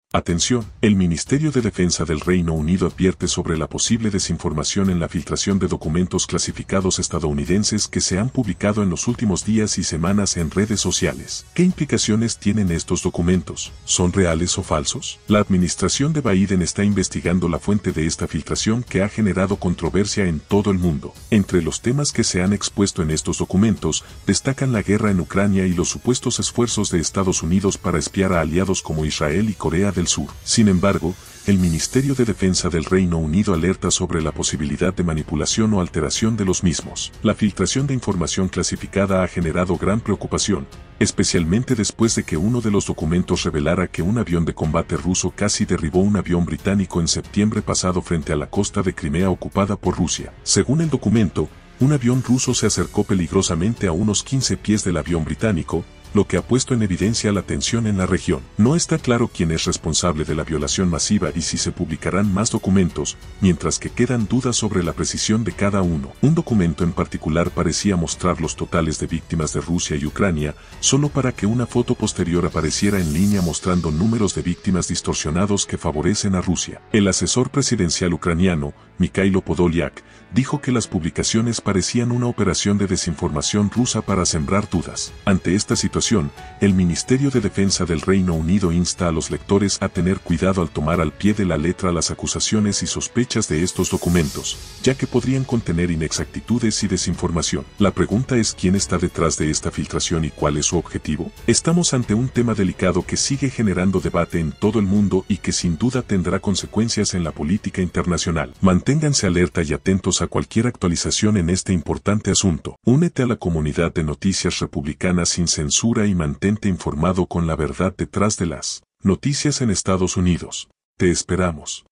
Atención, el Ministerio de Defensa del Reino Unido advierte sobre la posible desinformación en la filtración de documentos clasificados estadounidenses que se han publicado en los últimos días y semanas en redes sociales. ¿Qué implicaciones tienen estos documentos? ¿Son reales o falsos? La administración de Biden está investigando la fuente de esta filtración que ha generado controversia en todo el mundo. Entre los temas que se han expuesto en estos documentos, destacan la guerra en Ucrania y los supuestos esfuerzos de Estados Unidos para espiar a aliados como Israel y Corea del Sur. Sin embargo, el Ministerio de Defensa del Reino Unido alerta sobre la posibilidad de manipulación o alteración de los mismos. La filtración de información clasificada ha generado gran preocupación, especialmente después de que uno de los documentos revelara que un avión de combate ruso casi derribó un avión británico en septiembre pasado frente a la costa de Crimea ocupada por Rusia. Según el documento, un avión ruso se acercó peligrosamente a unos 15 pies del avión británico, lo que ha puesto en evidencia la tensión en la región. No está claro quién es responsable de la violación masiva y si se publicarán más documentos, mientras que quedan dudas sobre la precisión de cada uno. Un documento en particular parecía mostrar los totales de víctimas de Rusia y Ucrania, solo para que una foto posterior apareciera en línea mostrando números de víctimas distorsionados que favorecen a Rusia. El asesor presidencial ucraniano, Mikhailo Podolyak, dijo que las publicaciones parecían una operación de desinformación rusa para sembrar dudas. Ante esta situación, el Ministerio de Defensa del Reino Unido insta a los lectores a tener cuidado al tomar al pie de la letra las acusaciones y sospechas de estos documentos, ya que podrían contener inexactitudes y desinformación. La pregunta es quién está detrás de esta filtración y cuál es su objetivo. Estamos ante un tema delicado que sigue generando debate en todo el mundo y que sin duda tendrá consecuencias en la política internacional. Manténganse alerta y atentos a cualquier actualización en este importante asunto. Únete a la comunidad de Noticias Republicanas sin censura y mantente informado con la verdad detrás de las noticias en Estados Unidos. Te esperamos.